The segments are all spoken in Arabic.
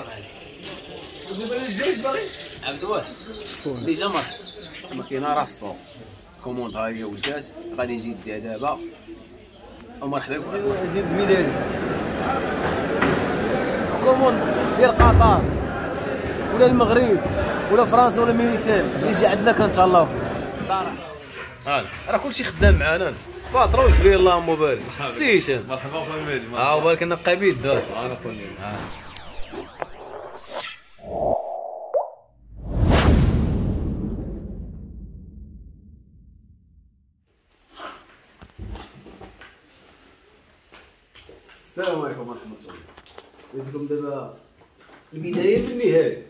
عبد الواحد ديجا ما كاينه راه الصوف كوموند ها هي وجات غادي يجي يديها دابا ومرحبا بك. زيد ميلاني كوموند ديال قطر ولا المغرب ولا فرنسا ولا ميريكان اللي يجي عندنا كنتهلاو فيه الصراحه. راه كلشي خدام معانا باترول كبير اللهم بارك. سيشن مرحبا خويا مهدي. وبارك لنا قبيل دار. انا خويا السلام عليكم ورحمه الله. قلت لكم دابا البدايه من النهايه.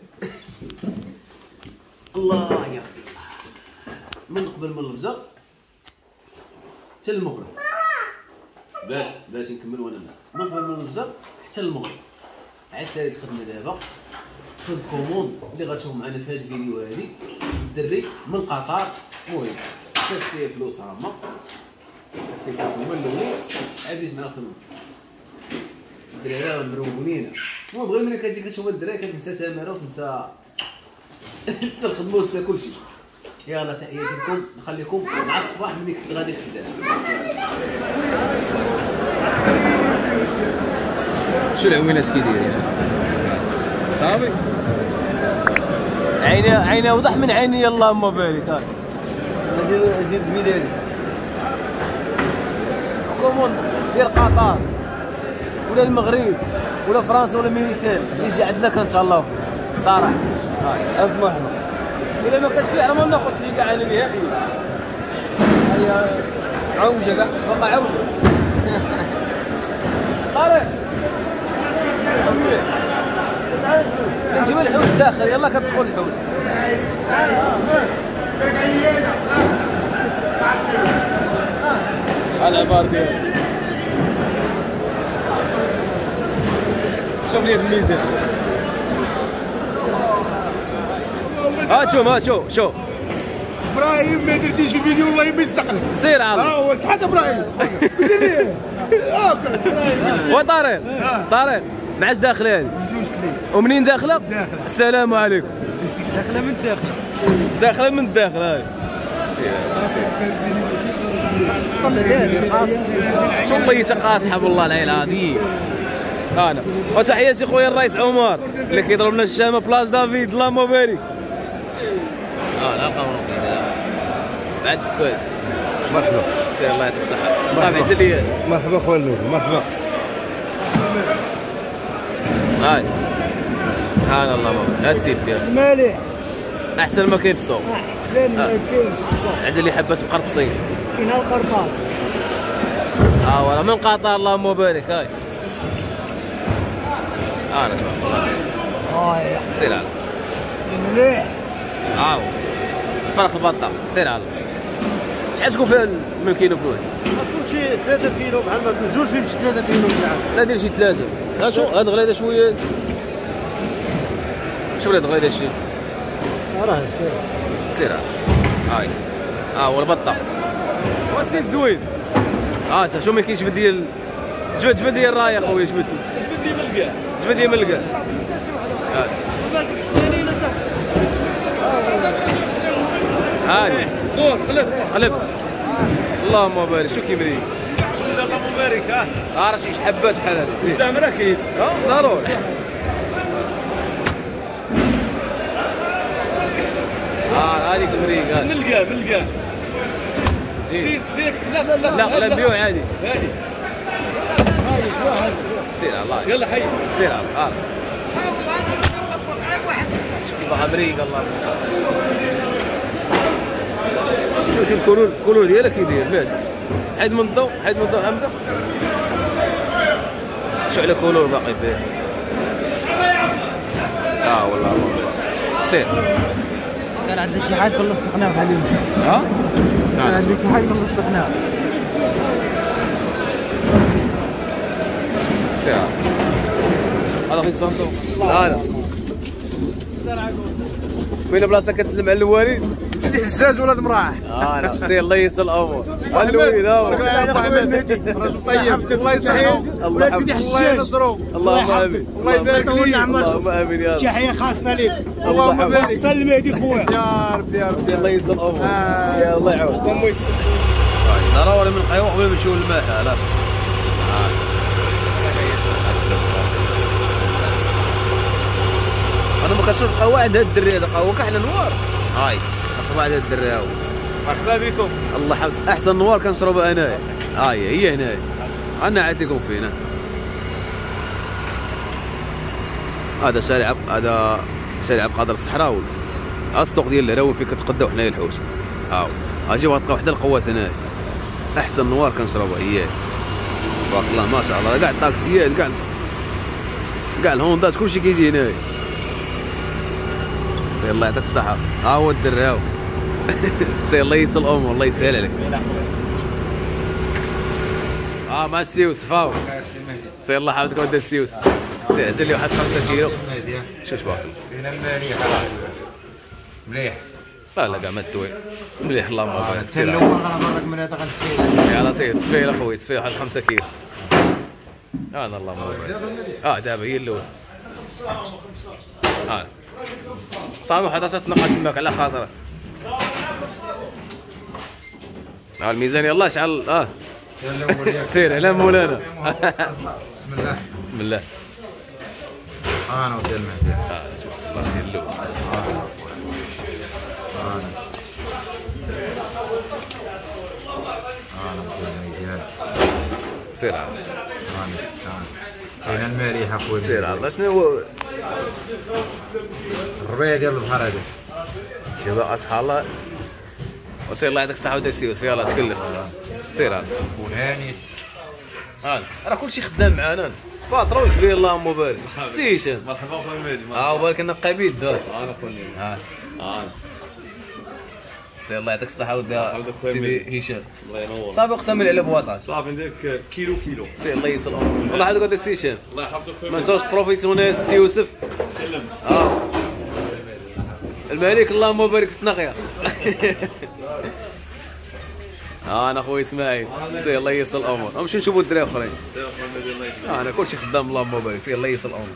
الله يا ربي من قبل من الفجر حتى المغرب. بلاتي نكمل وانا من قبل من الفجر حتى المغرب. عاد ساليت الخدمه دابا خذ كوموند اللي غتشوف معنا في هذا الفيديو هذه الدري من قطر. المهم صيفط فيه فلوس هما صيفط فيه فلوس هما الاولين عاد جيت معنا الخدمه. الدراري راه مرونين. المهم غير ملي كتجي كتشوف الدراري كتنسى تماره وتنسى تنسى الخدمه وتنسى كلشي. يلا تحياتي لكم نخليكم مع الصباح ملي كنت غادي خدام. شو العوينات كيداير صافي عيني اوضح من عيني اللهم بارك. هاك زيد ميلاني كوموند ديال قطر ولا المغرب ولا فرنسا ولا ميريكان اللي يجي عندنا كنتهلاو فيه الصراحه. الف مرحبا. الا ما كتبيع راه ما ناخذش لي كاع انا نهائيا. هي عوجه كاع بقى عوجه. طارق كنجيب الحوت الداخل. يلا كتدخل الحوت. العبار ديالك شوف لي الميزان. شوف ابراهيم ما درتيش الفيديو والله ما يستقلك. سير عاود هو تحت ابراهيم قلت لي طارق معاش داخله هذه جوج كلي ومنين داخله؟ السلام عليكم. داخله من الداخل. داخله من الداخل هاي والله تقاصحه والله العلي العظيم. انا وتحياتي خويا الرئيس عمر اللي كيضرب لنا الشامه بلاص دافيد اللهم بارك. لا قمر بعد كويس. مرحبا. سير الله يعطيك الصحه. صافي عز ليا. مرحبا خويا المهدي. مرحبا. هاي سبحان الله ما السيف ديالك مالح احسن ما كاين في السوق. احسن ما كاين في السوق. عز اللي حبات بقرطصين كاين القرطاس. وراه من قطر اللهم بارك. هاي انا تبارك الله. هاي سير على مليح. فرخ البطه. سير على شحال تكون فيها من كيلو فلوس؟ تكون شي 3 كيلو بحال ما كون جوج فيهم شي 3 كيلو كاع. لا دير شي 3. ها شو هاد غليظه شويه. شوف هاد غليظه شي. راه سير هاي والبطه وسيت زوين. شو ما كاينش بدي جبد لي الرايه خويا. جبد لي ملقا. هاي دور قلب اللهم بارك. شو كيمري اللهم بارك. راه شي حبات بحال هذه قدام راه كاين ضروري. هذيك المريق ملقا زيد لا نبيعو عادي. هادي سير على الله. يلا حي سير على الله. شوف كيفاش مريق الله. شوف الكولور ديالك كيداير مالك. حيد من الضوء حمزه. شو على كولور باقي فيه. والله سير. كان عندنا شي حاجه كنا لصقناه بحال يمسك. كان عندنا شي حاجه كنا لصقناه. سير هذا خيط سانتو. لا وين بلاصه كتسلم على الوالد. سيدي حجاج ولاد مراح. لا سير الله ييسر الامور. والوين راجل طيب الله يسعدك. ولاد سيدي حجاج اللهم امين. الله يبارك فيك. اللهم امين يا رب. تحيه خاصه لك. اللهم بارك. وصل المهدي خويا. يا رب يا رب. الله ييسر الامور. يا الله يعاون. الله يسر. لا ولا من القهوه ولا من شو الماء. لا انا ما كنشرب قهوه عند هاد الدري هذا قهوه كحله نوار. هاي كنشربها عند هاد الدري هاو. مرحبا بكم. الله يحفظك. احسن نوار كنشربها انايا. هي هنايا انا عاد لكم فينا. هذا شارع عبد القادر الصحراوي. السوق ديال الهراوي فين كتقداو حنايا الحوت. هاو اجيو غتلقاو حدا القوات هنايا. احسن نوار كنشربها هي. تبارك الله ما شاء الله. كاع الطاكسيات كاع الهوندات كلشي كيجي هنايا. سي الله يعطيك الصحة. ها هو الدري هاو. سي الله ييسر الامور. الله يسهل عليك. مع السيوس فاو. سي الله يحفظك ودي السيوس. سي عزل لي واحد 5 كيلو. شوش باقي؟ فينا المالية مليح. لا كاع ما تدوي. مليح اللهم بارك. سير الاول غنبرك من هذا غنتسفيل. يلاه سير تسفيل اخويا تسفيل واحد 5 كيلو. انا اللهم بارك. دابا هي الاولى. صافي واحد تتنقى تماك على خاطرك. الميزان يلاه شعل. سير على مولانا. بسم الله. بسم الله. انا ودي المهدي. بسم الله ديال اللوز. انا ودي المهدي. سير عاد. فينا المالية اخويا. سير عاد شنو هو الربيع ديال البحر هذا. شباب سبحان الله. وسير الله يعطيك الصحة ودير السيوس. يلاه تكلف. سير عاد. ونانيس. راه كلشي خدام معانا. باطرون كبير اللهم بارك. سيشن. مرحبا خويا المهدي. وبارك لنا قبيل دار. انا خويا. سير الله يعطيك الصحة ودير سيدي هشام. الله ينور. صافي اقسم بالله على بواطات. صافي ندير كيلو. سير الله ييسر الامور. والله هذاك هذا السي هشام. الله يحفظك خويا. ما نساوش بروفيسيونيل السي يوسف. تكلم. الملك اللهم بارك في التنقيه. انا خويا اسماعيل. سير الله ييسر الامور. نمشيو نشوفوا الدراري اخرين. سير خويا المهدي الله يجزاك. انا كلشي خدام اللهم بارك. سير الله ييسر الامور.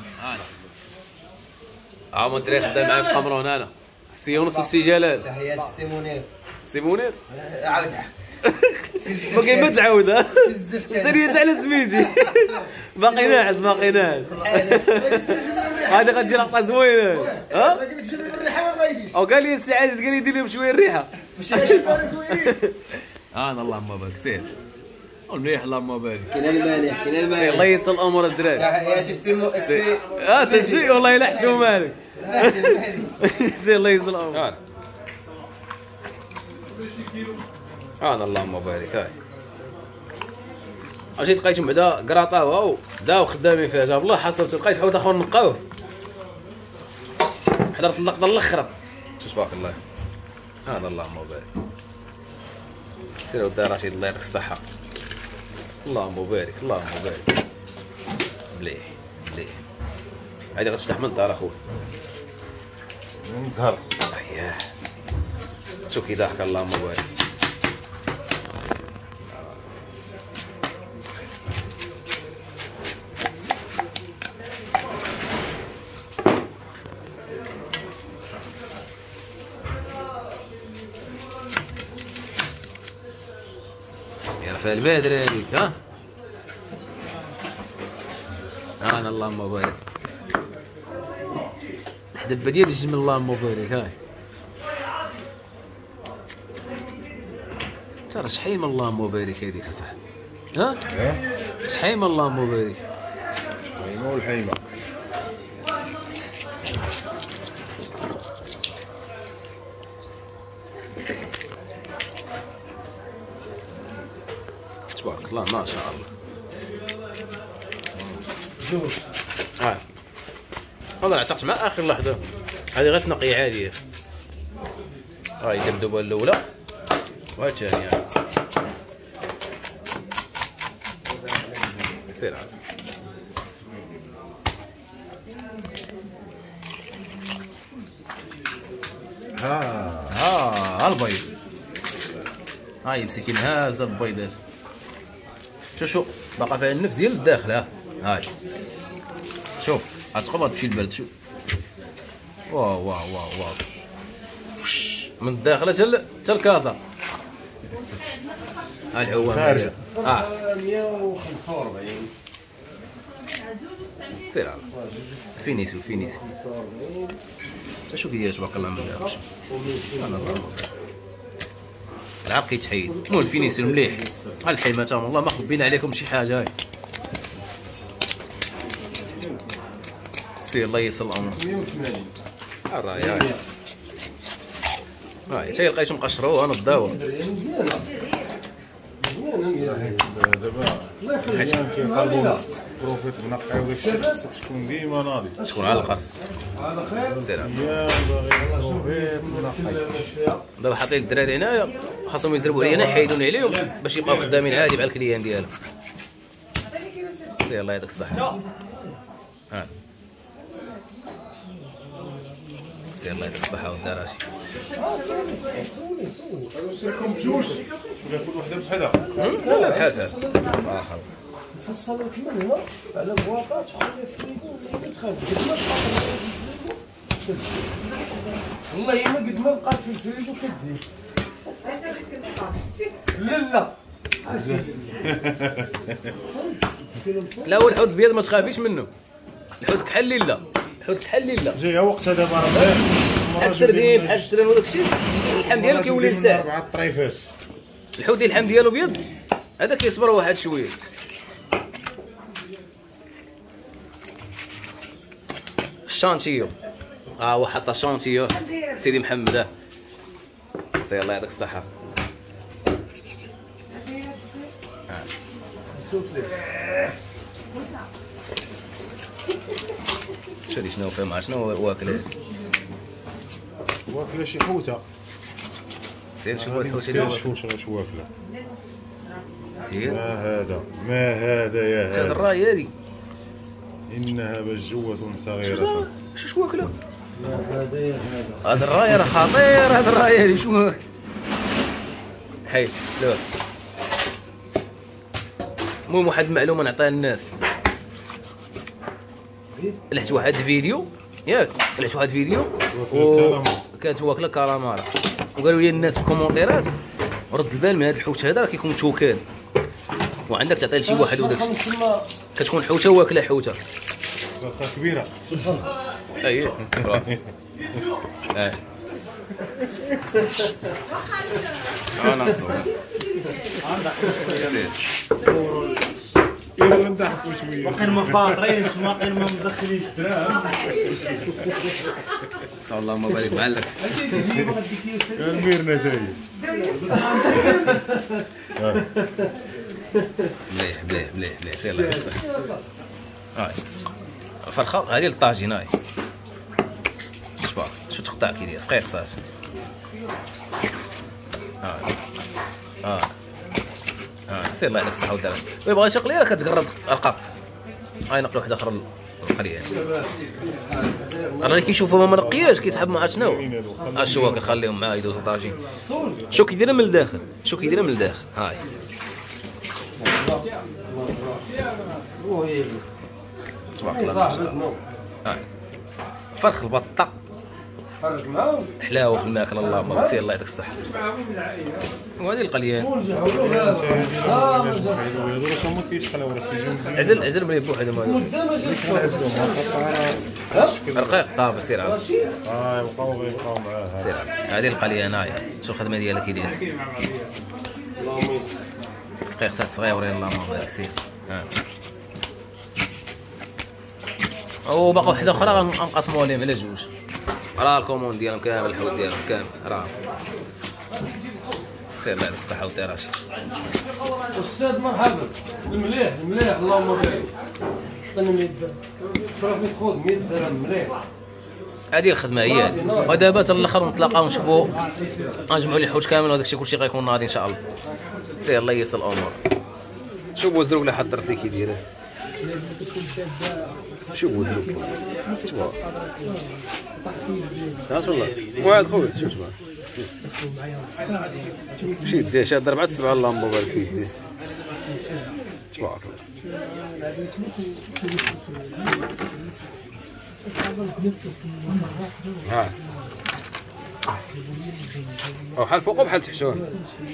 هما الدراري خدام معايا في قمرون. انا السي يونس والسي جلال. تحيات السي منير. سي منير. عاودها. ما كاين ما تعاودها. سريت على سميتي. باقي ناعس. هذا غتجي لقطه زوينه. قال لك جيب لي الريحه ما بغيتيش. او قال لي السي عزيز قال لي دير لهم شويه الريحه. مش عاجبها زوينين. انا اللهم بارك. سير مليح اللهم بارك. كاين المالح. سير الله ييسر الامور الدراري. تحيات السي. تجي والله الا حشوم مالك. سير الله ييسر الامور. انا اللهم بارك. هاي اجي لقيتهم بعدا قراطاو داو خدامين فيها. جاب الله حصلت لقيت حوت اخر نقاوه. حضرت اللقطه الاخرى. تبارك الله. هذا اللهم بارك. سير ودي رشيد الله يعطيك الصحه. اللهم بارك. مليح. هذه غتفتح من الدار اخويا. من الظهر. اييه شوف كي ضحك اللهم بارك. في البدر هذيك. انا اللهم بارك. الحدبه ديال الجمل اللهم بارك. هاي ترى شحيمه اللهم بارك هذيك صح. شحيمه اللهم بارك. الحيمه والحيمه. تبارك الله ما شاء الله. هذا اعتقد مع اخر لحظه. هذه غير تنقيه عاديه. هاي الدبدوبه الاولى وهي الثانيه. سير عاد. ها البيض، هاي مسكين هازه البيضات. شوف باقا فيها النفس ديال الداخل. ها هاي شوف غتقبض تمشي البرد. شوف واو واو واو واو من الداخل حتى الكازا. ها العوام خارجه 145 سير فينيسو فينيسو. حتى شو كيدير تبارك الله ما دارش. انا العرق كيتحيد. المهم فينيسو مليح. ها الحيمه والله ما خبينا عليكم شي حاجه. هاي سير الله ييسر الامر. 180 الراي هاي حتى لقيتو مقشروه نضاوه. مزيانه دابا الله يخليك كيقلبوا بروفيت بنقي وداك الشيء خصك تكون ديما ناضي. شكون على القرص على خير. سير. يا باغي بروفيت بنقي. دابا حاطين الدراري هنايا خاصهم يزربوا عليا انا يحيدوني عليهم باش يبقاو خدامين عادي مع الكليان ديالهم. سير الله يعطيك الصحه. ها سير الله يعطيك الصحه والدراري. سيركم بجوج ولا كل وحده بحالها. لا لا بحال بحال اخر. فصلوا كمان هنا على بواطات وخليها في الفريكو ولا تخاف قد ما تبقى والله ما قد ما بقات في الفريكو كتزيد. لا لا لا هو الحوت البيض ما تخافيش منه. الحوت كحل لا الحوت كحل لا جايه وقتها دابا راه بحال السردين بحال الشرين وداك الشيء. اللحم ديالو كيولي لسان. 4 طريفات. الحوت ديال اللحم ديالو بيض هذا كيصبر واحد شويه. الشانتيو هو حط الشانتيو سيدي محمد. سي الله يعطيك الصحه. شادي شنو فيه مع شنو واكل. واكله شي حوته. سير شوف الحوت سير اللي شوف واش واكله. سير ما هذا يا هذا هذا. الراي هذه انها بجوة صغيرة. شو واكله. هذا الراي راه خطير. هذا الراي هذه شو حيد. لا المهم واحد المعلومه نعطيها للناس. لحت واحد الفيديو ياك لحت واحد الفيديو كانت واكله كراماره وقالوا لي الناس في الكومونتيرات رد البال من هذا الحوت هذا راه كيكون توكان وعندك تعطيه لشي واحد وداك كتكون حوته واكله حوته كبيرة. اييه انا صور يلا نضحكوا شوية. باقيين ما فاطرينش باقيين ما مدخلينش دراهم. صلى اللهم بارك معلك. الميرنا جاي. مليح مليح مليح مليح سير الله يسلمك. هاي الفرخه هذه للطاجين. هاي شباب شو تقطع كي داير دقيق قصاص. سير الله يعطيك الصحه والدرجه. ويبغى شي قليله كتقرب القاق. هاي نقله واحده اخرى القليله. راه كيشوفوا ما نقياش كيسحب ما عرف شنو. الشواك نخليهم معاه يدوزوا طاجين. شو كيديرها من الداخل. شو كيديرها من الداخل. هاي تبارك الله ما شاء الله. هاي فرخ البطه حلاوه في الماكله اللهم بارك. الله يعطيك الصحه. وهذه القليان عزل ملي بوحدهم هذو رقيق صافي سير عاد. بقاو غيبقاو معاه. سير هذه القليان. هاي شو الخدمه ديالها كي داير. دقيق صغيورين اللهم بارك. سير وباقا وحده اخرى غنقسموها لهم على جوج. راه الكوموند ديالهم كامل الحوت ديالهم كامل راه. سير الله يعطيك الصحه والدراشي. استاذ مرحبا. المليح المليح اللهم بارك. عطيني 100 درهم. بروفيت خذ 100 درهم مليح. هذه الخدمه هي هذه. ودابا حتى الاخر نتلاقاو نشوفوا نجمعوا لي الحوت كامل وهذاك الشيء كلشي غيكون ناضي ان شاء الله. سير الله ييسر الامور. شوف بوزروك اللي حضرت لي كي دايره. شوف بوزروك شوف تعرف والله واحد خويا شوف شي شاد 4 7 اللهم بارك فيه تبارك الله. ها او بحال فوق وبحال تحتون.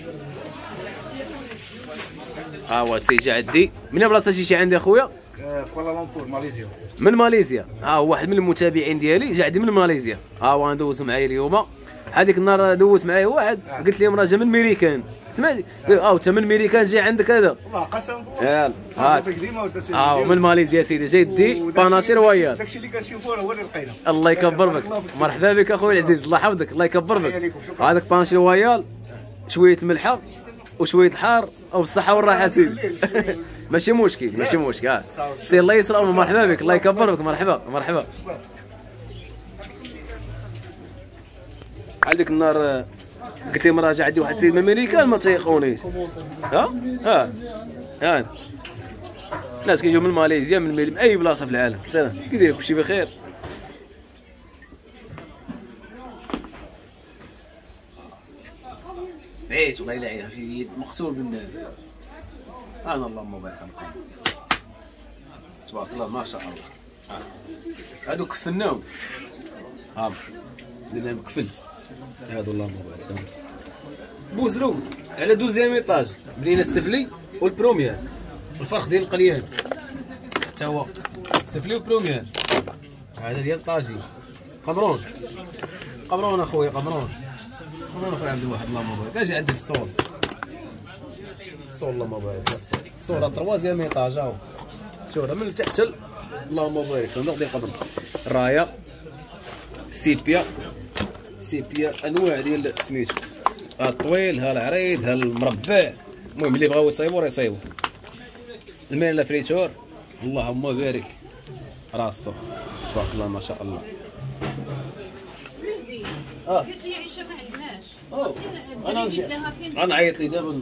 ها هو السيجا عندي من بلاصه شي عندي اخويا كوالالمبور ماليزيا. من ماليزيا. ها واحد من المتابعين ديالي جا عندي من ماليزيا. ها هو ندوز معايا اليوم. هذيك النهار دوز معايا واحد قلت لهم راه جا من ميريكان سمعتي انت من ميريكان جاي عندك هذا والله قسم يلا ها من ماليزيا سيدي جاي دي باناشير وياه داكشي اللي كنشوفوه هو اللي لقينا. الله يكبر بك مرحبا بك اخويا العزيز الله يحفظك الله يكبر بك. هذاك باناشير ويال شويه الملحه وشويه الحار او بالصحه والراحه سيدي. ماشي مشكل ماشي مشكل. سي الله يسر مرحبا بك الله يكبر بك مرحبا مرحبا. هذيك النهار قلت لهم راه جا عندي واحد السيد من امريكان ما تيقونيش. ها الناس كيجيو من ماليزيا من اي بلاصه في العالم. سلام كي داير كلشي بخير. عييت والله الا عييت في مقتول بالناس. انا اللهم بارك فيكم تبارك الله ما شاء الله. هادو كفناهم درنا كفن هادو اللهم بارك بوزرو على دوزيام ايطاج. بنينا السفلي والبروميير الفرق ديال القليان حتى هو السفلي والبروميير. هذا ديال الطاجي قمرون قمرون اخويا قمرون اخويا عبد الواحد اللهم بارك. اجي عندك الصول اللهم بارك الصول تروازيام ايطاج اهو شوف من التحت اللهم بارك صندوق ديال القمر الرايه سيبيا انواع ديال سميتو ها الطويل ها العريض ها المربع. المهم اللي بغاو يصايبوا راه يصايبوا. الميلا فريتور اللهم بارك راسو تبارك الله ما شاء الله. انا عيط لي دابا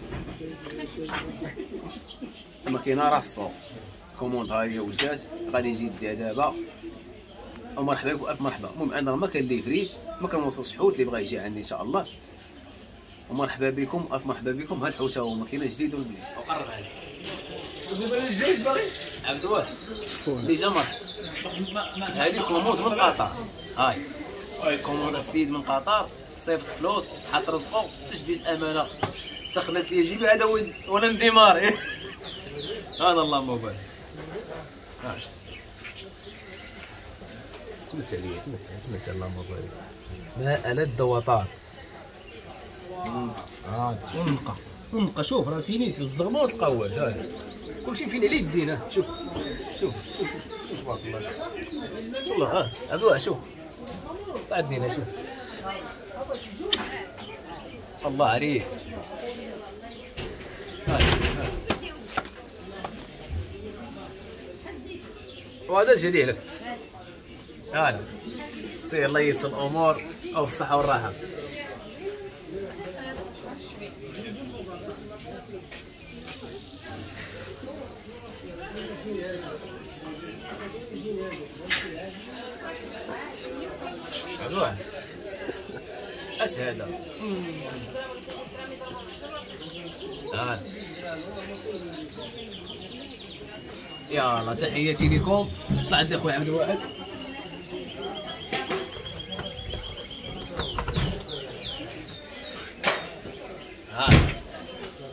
ما كاينه راسو كوموند ها هي وجات غادي يجي يديها دابا. ومرحبا بكم الف مرحبا. المهم عندنا ما كان لي فريش ما كنوصلش حوت اللي بغا يجي عندي ان شاء الله. ومرحبا بكم الف مرحبا بكم. ها الحوت هو ما كاينه جديد ولا بليد وقرب عليه دابا الجديد باغي عبد الواحد اللي جا مرحبا. هذه كوموند من قطر. هاي كوموند السيد من قطر صيفط فلوس حط رزقه تجديد الامانه سخنت لي جيبي هذا وانا نديماري. هذا اللهم بارك. تمتع لي تمتع اللهم بارك. ما ألذ وطاب. ونقى شوف راه فينيس الزغموط القواج هذا كلشي فين على يدينا. شوف تبارك الله شوف والله عبد الواحد شوف تاع يدينا شوف الله عليك. وهذا الجديد لك هذا سير الله ييسر الامور او بالصحه والراحه. اش هذا يلا تحياتي لكم. طلع عندي اخويا عبد الواحد.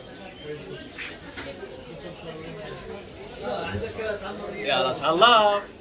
يلا تهلاو.